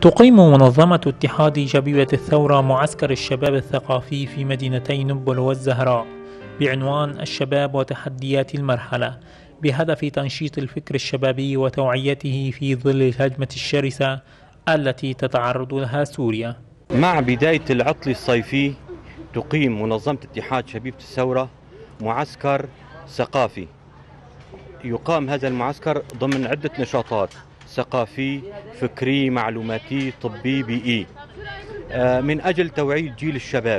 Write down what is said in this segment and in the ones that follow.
تقيم منظمة اتحاد شبيبة الثورة معسكر الشباب الثقافي في مدينتي نبل والزهراء بعنوان الشباب وتحديات المرحلة، بهدف تنشيط الفكر الشبابي وتوعيته في ظل الهجمة الشرسة التي تتعرض لها سوريا. مع بداية العطل الصيفي تقيم منظمة اتحاد شبيبة الثورة معسكر ثقافي. يقام هذا المعسكر ضمن عدة نشاطات: ثقافي، فكري، معلوماتي، طبي، بيئي، من أجل توعية جيل الشباب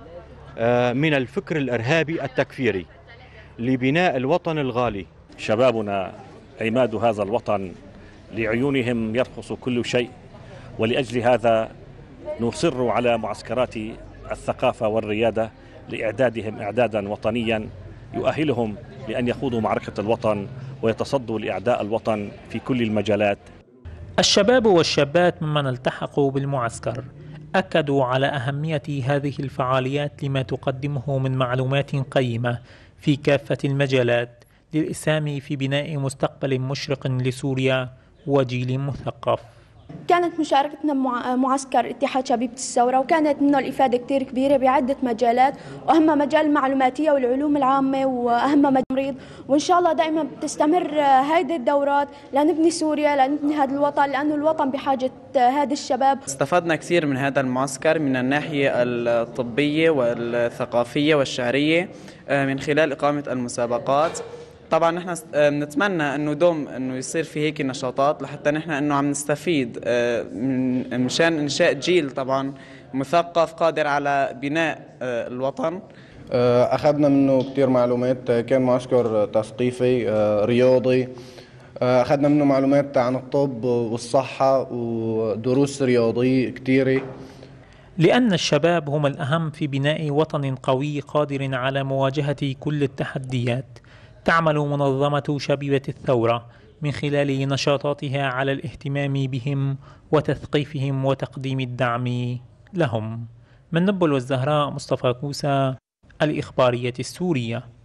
من الفكر الإرهابي التكفيري لبناء الوطن الغالي. شبابنا عماد هذا الوطن، لعيونهم يرخص كل شيء، ولأجل هذا نصر على معسكرات الثقافة والريادة لإعدادهم إعدادا وطنيا يؤهلهم لأن يخوضوا معركة الوطن ويتصدوا لأعداء الوطن في كل المجالات. الشباب والشابات ممن التحقوا بالمعسكر أكدوا على أهمية هذه الفعاليات لما تقدمه من معلومات قيمة في كافة المجالات للإسهام في بناء مستقبل مشرق لسوريا وجيل مثقف. كانت مشاركتنا معسكر اتحاد شبيبة الثورة وكانت منه الإفادة كتير كبيرة بعدة مجالات، وأهم مجال المعلوماتية والعلوم العامة، وأهم مجال التمريض. وإن شاء الله دائما بتستمر هذه الدورات لنبني سوريا، لنبني هذا الوطن، لأنه الوطن بحاجة هذا الشباب. استفدنا كثير من هذا المعسكر من الناحية الطبية والثقافية والشعرية من خلال إقامة المسابقات. طبعا نحن بنتمنى انه دوم انه يصير في هيك نشاطات لحتى نحن انه عم نستفيد من مشان انشاء جيل طبعا مثقف قادر على بناء الوطن. اخذنا منه كثير معلومات، كان معسكر تثقيفي رياضي، اخذنا منه معلومات عن الطب والصحة ودروس رياضية كثيرة. لأن الشباب هم الأهم في بناء وطن قوي قادر على مواجهة كل التحديات، تعمل منظمة شبيبة الثورة من خلال نشاطاتها على الاهتمام بهم وتثقيفهم وتقديم الدعم لهم. من نبل والزهراء، مصطفى كوسة، الإخبارية السورية.